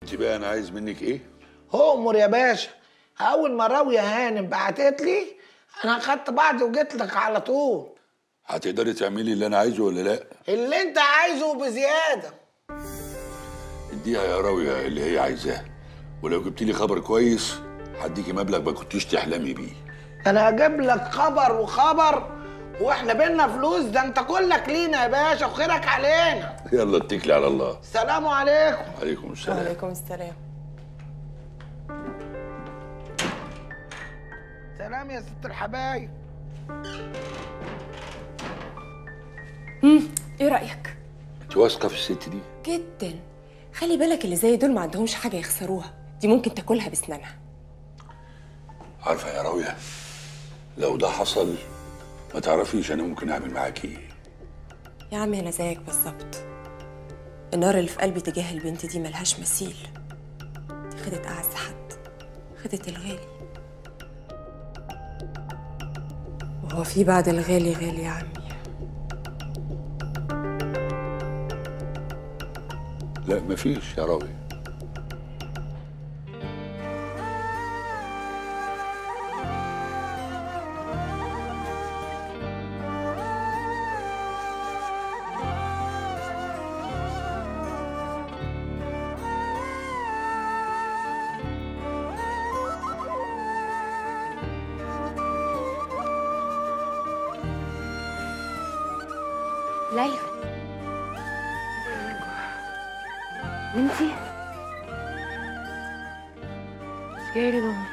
انت بقى انا عايز منك ايه؟ أؤمر يا باشا. أول ما راوية هانم بعتت لي أنا أخدت بعضي وجيت لك على طول. هتقدري تعملي اللي انا عايزه ولا لا؟ اللي أنت عايزه بزيادة. اديها يا راوية اللي هي عايزاه، ولو جبت لي خبر كويس هديكي مبلغ ما كنتيش تحلمي بيه. أنا هجيب لك خبر وخبر وإحنا بينا فلوس، ده أنت كلك لينا يا باشا وخيرك علينا. يلا اتكلي على الله. السلام عليكم. عليكم السلام. وعليكم السلام. سلام يا ست الحبايب. ايه رأيك؟ انت واثقة في الست دي؟ جدا. خلي بالك اللي زي دول ما عندهمش حاجة يخسروها، دي ممكن تاكلها بسنانها. عارفة يا راوية، لو ده حصل ما تعرفيش انا ممكن اعمل معاكي ايه. يا عمي انا زيك بالظبط. النار اللي في قلبي تجاه البنت دي ملهاش مثيل. دي خدت اعز حد، خدت الغالي. وهو في بعد الغالي غالي يا عمي؟ لا مفيش يا راوية. ليلى بنتي جايه لي جوه.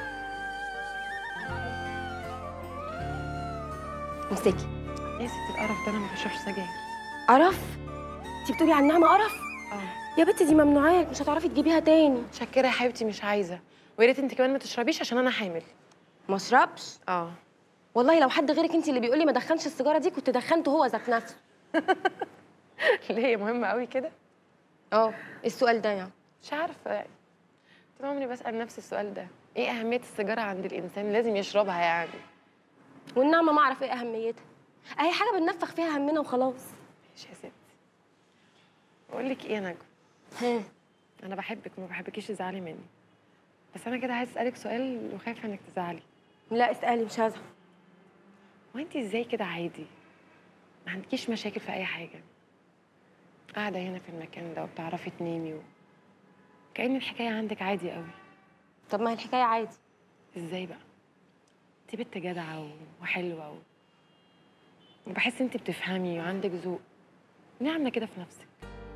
امسكي. ايه ست القرف ده؟ انا ما بشربش سجاير. قرف؟ انت بتقولي عن نعمه قرف؟ اه يا بنتي دي ممنوعاك، مش هتعرفي تجيبيها تاني. متشكره يا حبيبتي، مش عايزه. ويا ريت انت كمان ما تشربيش عشان انا حامل. ما اشربش؟ اه والله لو حد غيرك انت اللي بيقول لي ما دخنش السيجاره دي كنت دخنته هو ذات نفسه. ليه هي مهمه قوي كده؟ اه ايه السؤال ده يعني؟ مش عارفه يعني. طول عمري بسال نفسي السؤال ده، ايه اهميه السيجاره عند الانسان لازم يشربها يعني؟ والنعمه ما اعرف ايه اهميتها، اهي حاجه بننفخ فيها همنا وخلاص. ماشي يا ستي. بقول لك ايه يا نجوى، ها انا بحبك وما بحبكيش تزعلي مني، بس انا كده عايز اسالك سؤال وخايفه انك تزعلي. لا اسالي مش هزعل. هو انت ازاي كده عادي ما عندكيش مشاكل في اي حاجه، قاعده هنا في المكان ده وبتعرفي تنامي كأن الحكايه عندك عادي قوي؟ طب ما هي الحكايه عادي. ازاي بقى؟ انت بنت جدعه وحلوه وبحس انت بتفهمي وعندك ذوق، ليه عامله كده في نفسك؟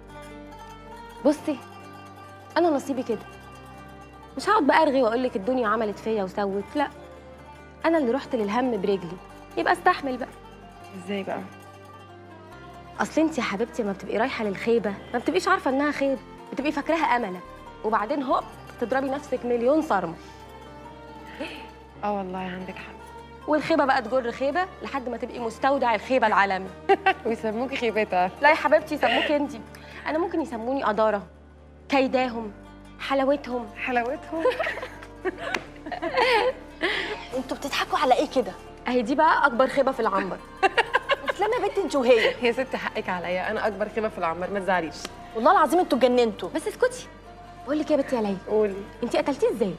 بصي انا نصيبي كده، مش هقعد بقى ارغي واقول لك الدنيا عملت فيا وسوت، لا انا اللي رحت للهم برجلي، يبقى استحمل بقى. ازاي بقى؟ اصل انت يا حبيبتي لما بتبقي رايحه للخيبه ما بتبقيش عارفه انها خيبه، بتبقي فاكراها امله، وبعدين هوب تضربي نفسك مليون صرمه. اه والله عندك حق. والخيبه بقى تجر خيبه لحد ما تبقي مستودع الخيبه العالمي. ويسموكي خيبتها. لا يا حبيبتي يسموكي انت، انا ممكن يسموني قداره، كيداهم، حلاوتهم. حلاوتهم. انتوا بتضحكوا على ايه كده؟ اهي دي بقى اكبر خيبه في العنبر. اسلام يا بنت انت وهي. يا ستي حقك عليا، انا اكبر خيبه في العنبر، ما تزعليش. والله العظيم انتوا اتجننتوا. بس اسكتي. بقول لك ايه يا بنتي يا ليلى، قولي. انت قتلتيه ازاي؟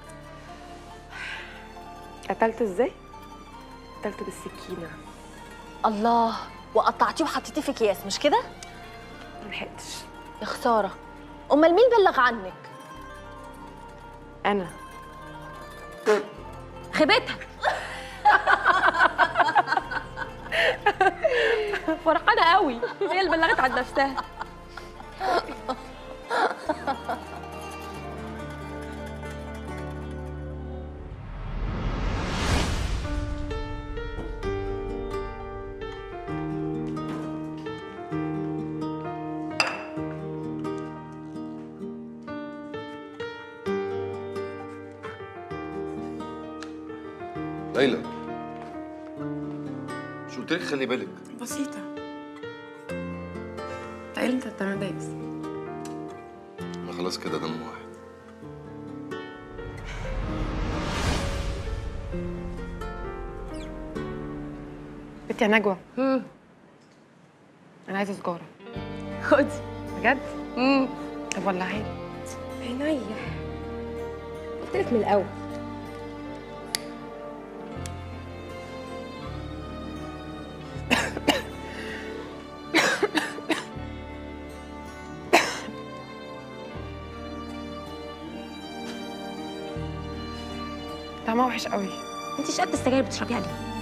قتلت ازاي؟ قتلته بالسكينه. الله، وقطعتيه وحطيتيه في اكياس مش كده؟ ما لحقتش. يا خساره. امال مين بلغ عنك؟ انا. خيبتها. فرحانه قوي، هي اللي بلغت عن نفسها. ليلى، مش قلت لك خلي بالك؟ بسيطه. ايه اللي انت بتعمل ده؟ ما خلاص كده دم واحد. بنت يا نجوى. انا عايزه سجاره. خدي. بجد؟ طب ولعيني. عينيا، قلتلك من الاول. طعمها وحش قوي. انت مش قد السجاير بتشربيها ليه؟